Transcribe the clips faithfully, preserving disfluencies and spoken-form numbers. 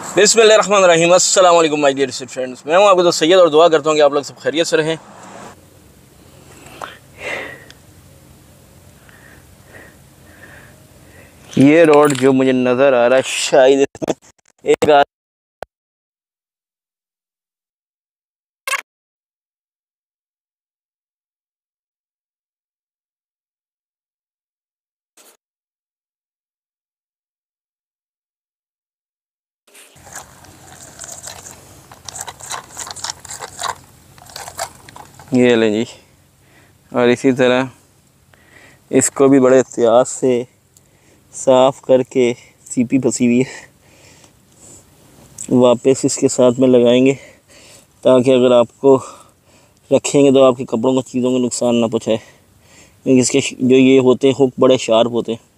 बिस्मिल्लाहिर्रहमानिर्रहीम। अस्सलाम वालेकुम माय डियर फ्रेंड्स, मैं हूं आपके दोस्त सैयद और दुआ करता हूं कि आप लोग सब खैरियत से रहें। ये रोड जो मुझे नज़र आ रहा है शायद इसमें एक आ... ये लें जी। और इसी तरह इसको भी बड़े एहतियात से साफ़ करके सीपी फंसी हुई है वापस इसके साथ में लगाएंगे, ताकि अगर आपको रखेंगे तो आपके कपड़ों को चीज़ों को नुकसान ना पहुँचाए, क्योंकि इसके जो ये होते हैं हुक बड़े शार्प होते हैं।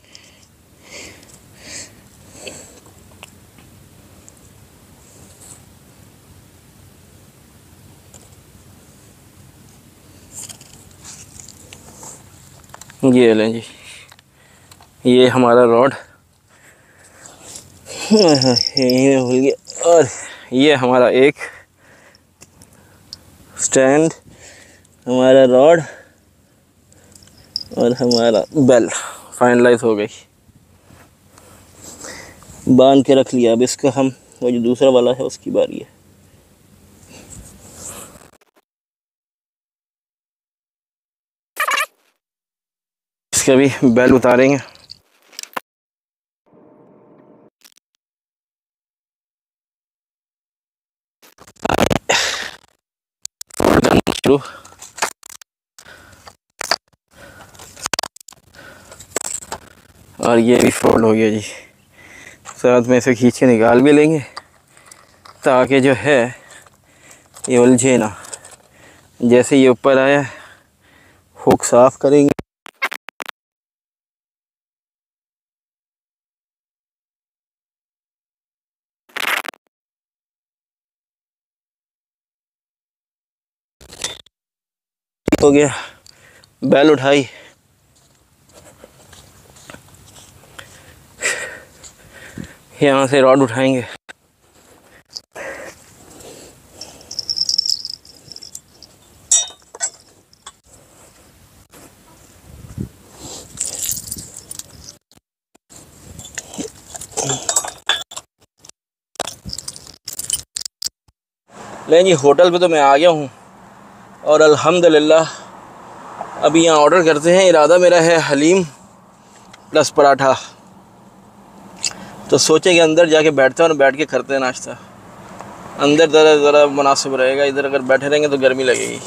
ये लें जी, ये हमारा रॉड यहीं में भूल गया। और ये हमारा एक स्टैंड, हमारा रॉड और हमारा बेल फाइनलाइज हो गई, बांध के रख लिया। अब इसका हम वो जो दूसरा वाला है उसकी बारी है। इसका भी बेल उतारेंगे। और ये भी फोल्ड हो गया जी। साथ में इसे खींच के निकाल भी लेंगे, ताकि जो है ये उलझे ना। जैसे ये ऊपर आया हुक साफ़ करेंगे। हो गया, बेल उठाई, यहाँ से रॉड उठाएंगे। नहीं जी, होटल पे तो मैं आ गया हूँ और अल्हम्दुलिल्लाह अभी यहाँ ऑर्डर करते हैं। इरादा मेरा है हलीम प्लस पराठा, तो सोचे कि अंदर जाके बैठते हैं और बैठ के करते हैं नाश्ता। अंदर ज़रा ज़रा मुनासिब रहेगा, इधर अगर बैठे रहेंगे तो गर्मी लगेगी।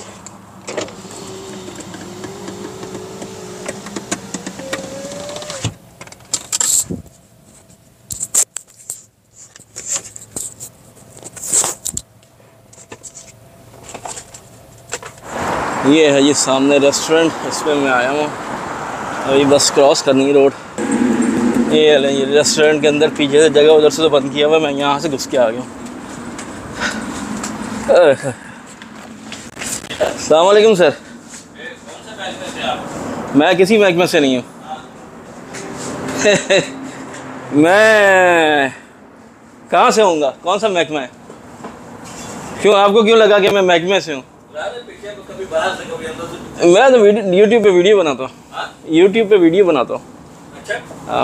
ये है ये सामने रेस्टोरेंट, इस पर मैं आया हूँ। अभी बस क्रॉस करनी है रोड। ये ये रेस्टोरेंट के अंदर पीछे से जगह उधर से तो बंद किया हुआ है, मैं यहाँ से घुस के आ गया हूँ। अस्सलाम वालेकुम सर। कौन सा महकमे से आप? मैं किसी महकमे से नहीं हूँ। मैं कहाँ से होऊंगा? कौन सा महकमा है? क्यों, आपको क्यों लगा कि मैं महकमे से हूँ? मैं तो यूट्यूब पे वीडियो बनाता हूँ। यूट्यूब पे वीडियो बनाता हूँ। अच्छा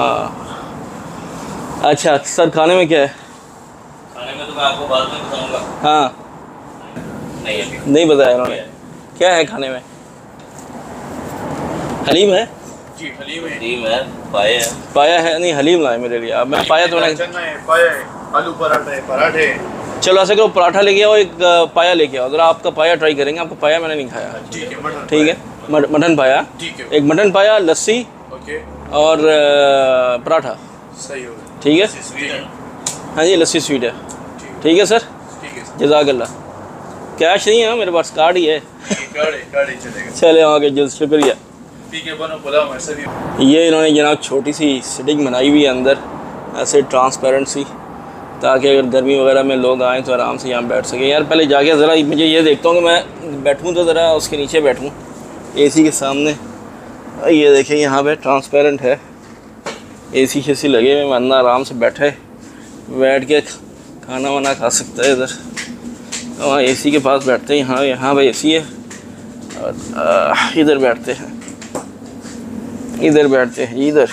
हाँ। अच्छा सर, खाने में क्या है? खाने में तो मैं आपको बाद में बताऊंगा। हाँ नहीं अभी नहीं बताया उन्होंने। क्या है खाने में? हलीम है जी, हलीम है, हलीम है, पाया है। पाया है? नहीं, हलीम लाए मेरे लिए। अब मैं पाया तो नहीं। पाया है, आलू पराठे, पराठे। चलो ऐसे करो, पराठा लेके आओ, एक पाया लेके आओ। ज़रा आपका पाया ट्राई करेंगे। आपका पाया मैंने नहीं खाया। ठीक है, मटन। ठीक है, मटन पाया। ठीक है, एक मटन पाया, लस्सी ओके, और पराठा। सही हो गया। ठीक है, स्वीट है। हाँ जी, लस्सी स्वीट है। ठीक है सर, ठीक है, जज़ाकल्लाह। कैश नहीं है मेरे पास, कार्ड ही है। कार्ड है, कार्ड ही चलेगा। चले आगे जो, शुक्रिया। ठीक है, बनो पुलाव ऐसा भी। ये इन्होंने जनाब छोटी सी सिटिंग बनाई हुई है अंदर, ऐसे ट्रांसपेरेंट सी, ताकि अगर गर्मी वगैरह में लोग आएँ तो आराम से यहाँ बैठ सकें। यार पहले जाके ज़रा मुझे ये देखता हूँ कि मैं बैठूँ तो ज़रा उसके नीचे बैठूँ, एसी के सामने। ये देखें यहाँ पे ट्रांसपेरेंट है, एसी शेसी लगे हुए, बंदा आराम से बैठे, बैठ के खाना वाना खा सकता है इधर। वहाँ एसी के पास बैठते हैं, यहाँ यहाँ पे एसी है और इधर बैठते हैं, इधर बैठते हैं इधर।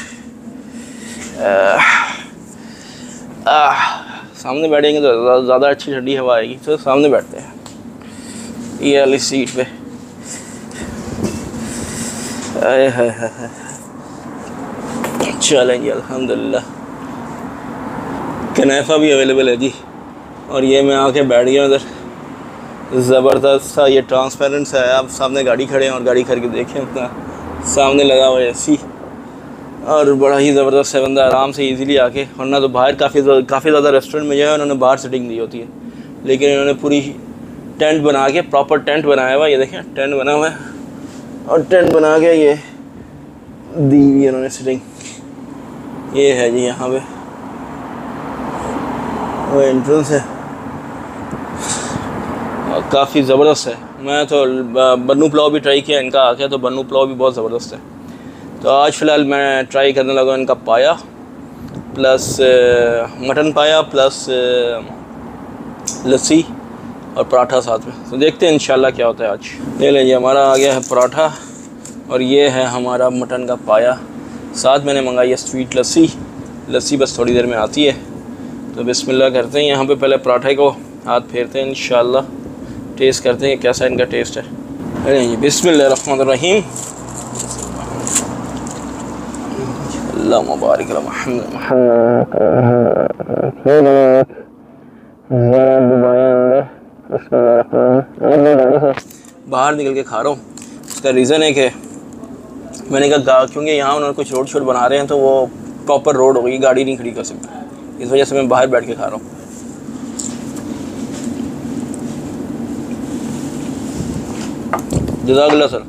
सामने बैठेंगे तो ज़्यादा अच्छी ठंडी हवा आएगी, तो सामने बैठते हैं ये वाली सीट पे। आए हाय हाय, चलें जी अल्हम्दुलिल्लाह। कनेफा भी अवेलेबल है जी। और ये मैं आके बैठ गया उधर, ज़बरदस्त सा ये ट्रांसपेरेंट सा है। आप सामने गाड़ी खड़े हैं और गाड़ी खड़ के देखें, अपना सामने लगा हुआ है एसी और बड़ा ही ज़बरदस्त है। बंदा आराम से इजीली आके, वरना तो बाहर काफ़ी काफ़ी ज़्यादा रेस्टोरेंट में जो है उन्होंने बाहर सिटिंग दी होती है, लेकिन इन्होंने पूरी टेंट बना के, प्रॉपर टेंट बनाया हुआ है। ये देखें टेंट बना हुआ है और टेंट बना के ये दी हुई इन्होंने सिटिंग। ये है जी यहाँ पे वो एंट्रेंस है और काफ़ी ज़बरदस्त है। मैं तो बन्नू पुलाव भी ट्राई किया इनका आके, तो बन्नू पुलाव भी बहुत ज़बरदस्त है। तो आज फ़िलहाल मैं ट्राई करने लगा इनका paya plus mutton paya plus lassi और पराठा साथ में। तो देखते हैं इंशाल्लाह क्या होता है आज। ले लीजिए हमारा आ गया है पराठा और ये है हमारा मटन का पाया। साथ मैंने मंगाई है स्वीट लस्सी। लस्सी बस थोड़ी देर में आती है। तो बिस्मिल्लाह करते हैं। यहाँ पे पहले पराठे को हाथ फेरते हैं, इंशाल्लाह टेस्ट करते हैं कैसा इनका टेस्ट है। अरे बिस्मिल्लाह रहमान रहीम। अल्लाह मुबारक बाहर निकल के खा रहा हूँ। इसका रीज़न है कि मैंने कहा क्योंकि यहाँ उन्होंने कुछ रोड शोड बना रहे हैं, तो वो प्रॉपर रोड होगी, गाड़ी नहीं खड़ी कर सकती, इस वजह से मैं बाहर बैठ के खा रहा हूँ। जज़ाकल्लाह सर।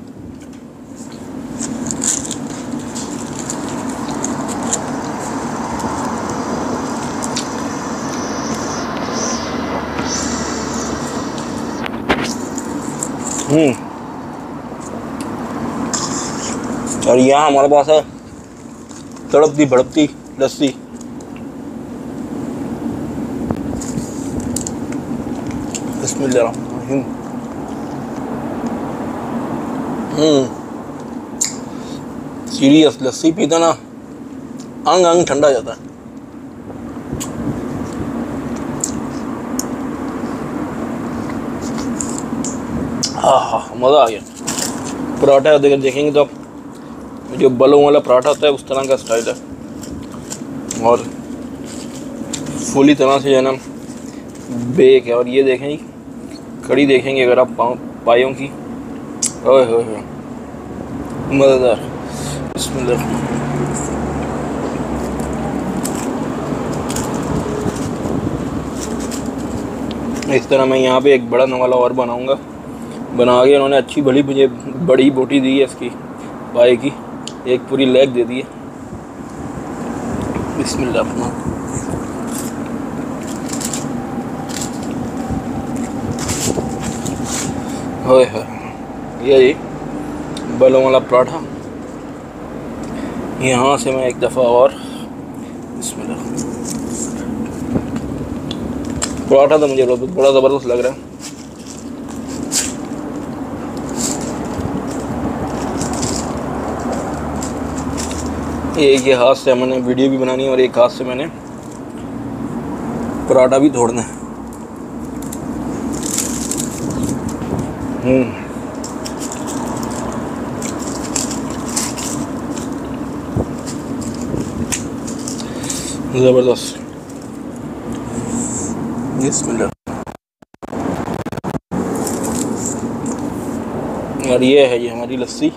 हम्म और यहाँ हमारे पास है तड़पती भड़पती लस्सी। बिस्मिल्लाहिर्रहमानिर्रहीम। हम्म सीरियस लस्सी पीता ना अंग अंग ठंडा जाता है। हाँ हाँ मज़ा आ गया। पराठा अगर देखेंगे तो जो बलों वाला पराठा होता है उस तरह का स्टाइल है और फुली तरह से जो है ना बेक है। और ये देखें जी कड़ी देखेंगे अगर आप पायों की, ओए होए होए मज़ेदार। बिस्मिल्लाह। इस तरह मैं यहाँ पे एक बड़ा नवाला और बनाऊँगा। बना के उन्होंने अच्छी भली मुझे बड़ी बोटी दी है इसकी पाए की, एक पूरी लेग दे दी है। बिस्मिल्लाह। होए होए ये जी बलों वाला पराठा। यहाँ से मैं एक दफ़ा और बिस्मिल्लाह। पराठा तो मुझे बड़ा ज़बरदस्त लग रहा है। एक ये हाथ से मैंने वीडियो भी बनानी है और एक हाथ से मैंने पराठा भी तोड़ना है। हम्म ज़बरदस्त। बिस्मिल्लाह। और ये है ये हमारी लस्सी।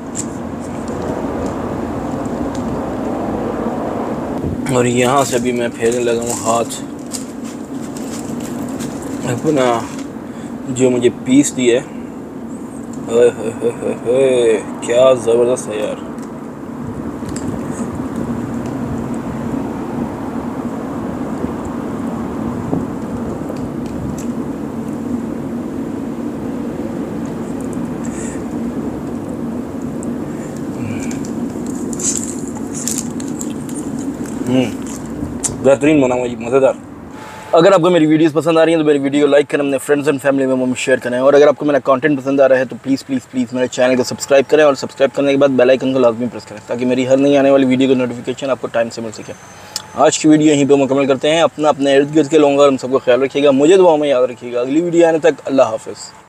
और यहाँ से भी मैं फेरने लगा हूँ हाथ अपना जो मुझे पीस दी है। ओए होए होए होए क्या ज़बरदस्त है यार। हम्म बेहतरीन बना हुआ जी, मज़ेदार। अगर आपको मेरी वीडियोस पसंद आ रही हैं तो मेरी वीडियो लाइक करें, अपने फ्रेंड्स एंड फैमिली मेंबर में शेयर करें, और अगर आपको मेरा कंटेंट पसंद आ रहा है तो प्लीज़ प्लीज़ प्लीज़ मेरे चैनल को सब्सक्राइब करें, और सब्सक्राइब करने के बाद बेल आइकन को लाजमी प्रेस करें ताकि मेरी हर नई आने वाली वीडियो की नोटिफिकेशन आपको टाइम से मिल सके। आज की वीडियो यहीं पर मुकम्मल करते हैं। अपना अपने इर्द गिर्द के लोगों का हम सबको ख्याल रखिएगा, मुझे दुआ में याद रखिएगा। अगली वीडियो आने तक अल्लाह हाफ़िज़।